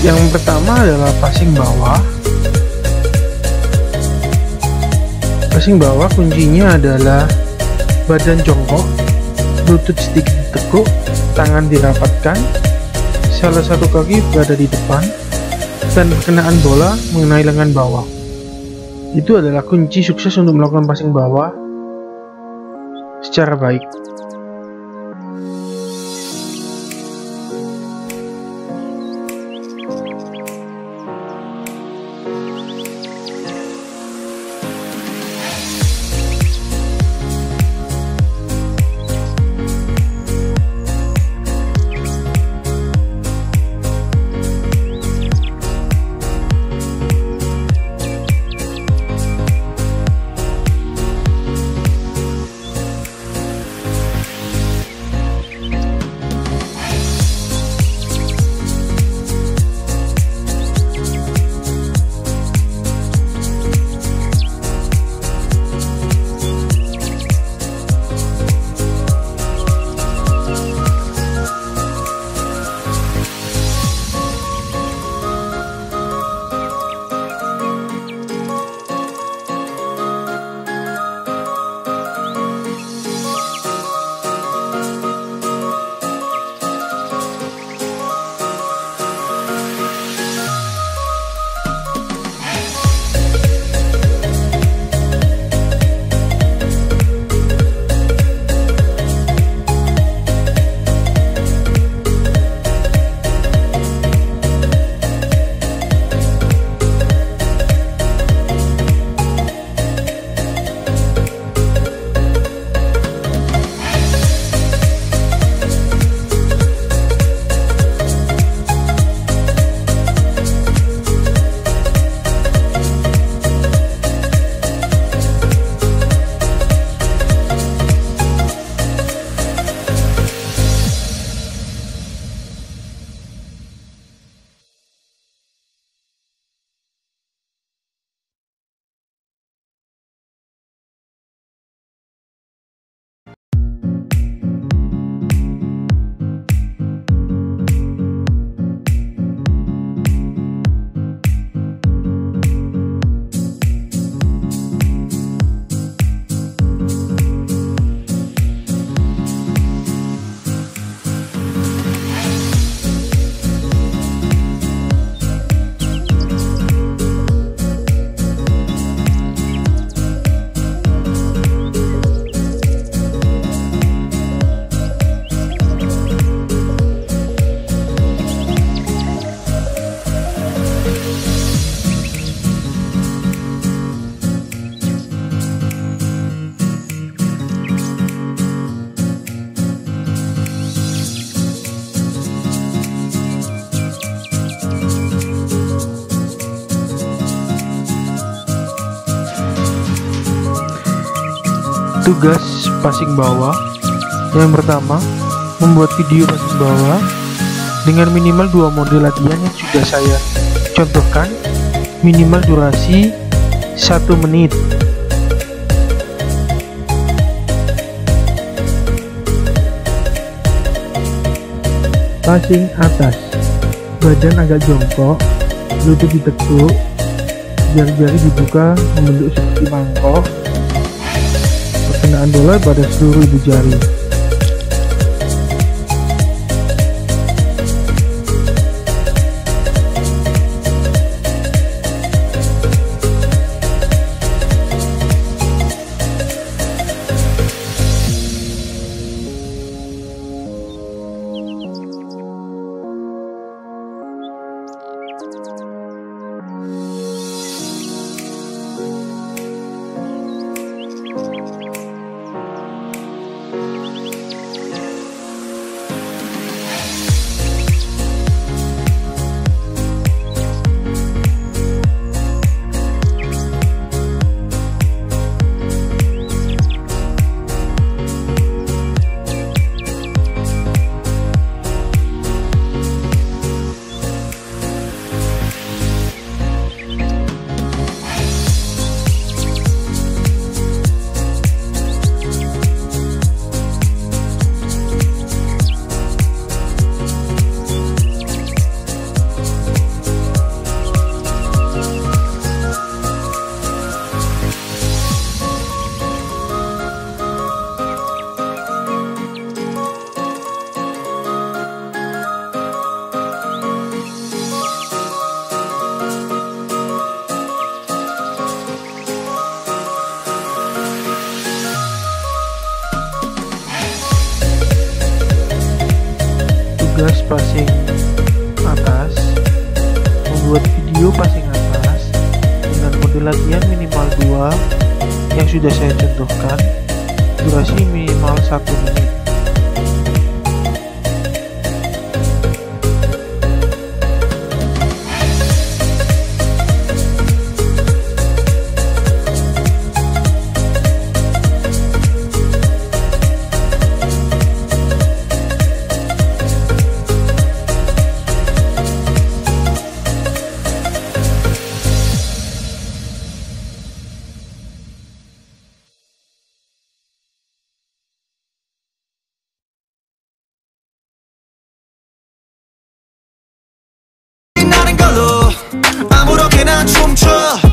Yang pertama adalah passing bawah. Passing bawah kuncinya adalah badan jongkok, lutut sedikit ditekuk, tangan dirapatkan, salah satu kaki berada di depan, dan perkenaan bola mengenai lengan bawah. Itu adalah kunci sukses untuk melakukan passing bawah secara baik. Tugas passing bawah. Yang pertama, membuat video passing bawah dengan minimal 2 mode latihan yang sudah saya contohkan, minimal durasi 1 menit. Passing atas, badan agak jongkok, lutut ditekuk, jari-jari dibuka membentuk seperti mangkok, perkenaan bola pada seluruh ibu jari. tugas passing atas, membuat video passing atas dengan mode latihan minimal 2 yang sudah saya contohkan, durasi minimal 1 menit. 아무렇게나 춤춰